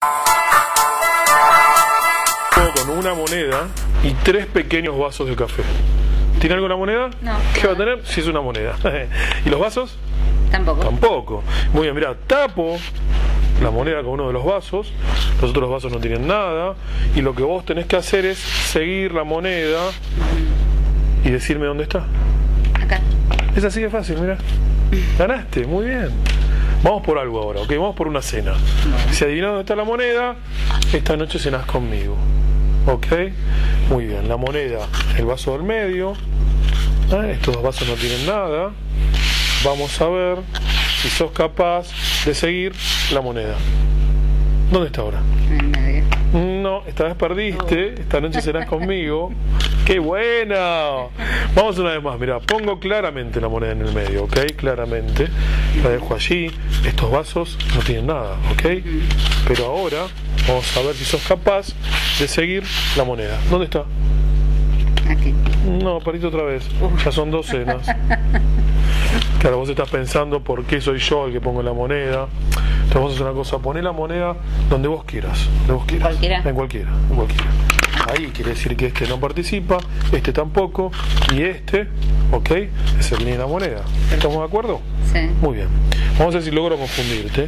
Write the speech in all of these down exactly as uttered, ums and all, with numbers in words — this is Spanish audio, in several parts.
Con una moneda y tres pequeños vasos de café. ¿Tiene alguna moneda? No. ¿Qué va a tener? Si es una moneda. ¿Y los vasos? Tampoco. Tampoco. Muy bien, mira, tapo la moneda con uno de los vasos, los otros vasos no tienen nada, y lo que vos tenés que hacer es seguir la moneda y decirme dónde está. Acá. Es así de fácil, mira. Ganaste, muy bien. Vamos por algo ahora, ok, vamos por una cena. Si adivinas dónde está la moneda, esta noche cenás conmigo. Ok, muy bien, la moneda, el vaso del medio. ¿Eh? Estos dos vasos no tienen nada. Vamos a ver si sos capaz de seguir la moneda. ¿Dónde está ahora? En medio. No, esta vez perdiste. Esta noche serás conmigo. ¡Qué buena! Vamos una vez más. Mira, pongo claramente la moneda en el medio, ¿ok? Claramente. La dejo allí. Estos vasos no tienen nada, ¿ok? Pero ahora vamos a ver si sos capaz de seguir la moneda. ¿Dónde está? Aquí. No, perdiste otra vez. Ya son dos cenas. Claro, vos estás pensando por qué soy yo el que pongo la moneda. Entonces vamos a hacer una cosa, poné la moneda donde vos quieras, donde vos quieras. ¿Cualquiera? En cualquiera, en cualquiera. Ahí quiere decir que este no participa, este tampoco, y este, ok, es el de la moneda. ¿Estamos de acuerdo? Sí. Muy bien. Vamos a ver si logro confundirte.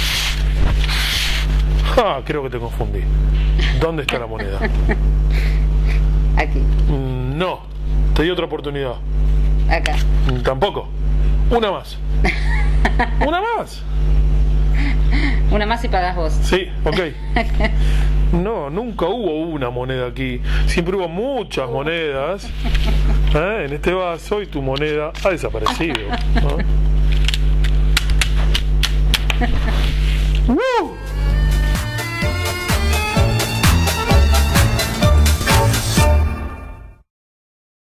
Ah, creo que te confundí. ¿Dónde está la moneda? Aquí. Mm, No, te di otra oportunidad. Acá. Mm, Tampoco. Una más. Una más. Una más y pagas vos. Sí, ok. No, nunca hubo una moneda aquí. Siempre hubo muchas monedas, ¿eh? En este vaso, y tu moneda ha desaparecido, ¿no? ¡Uh!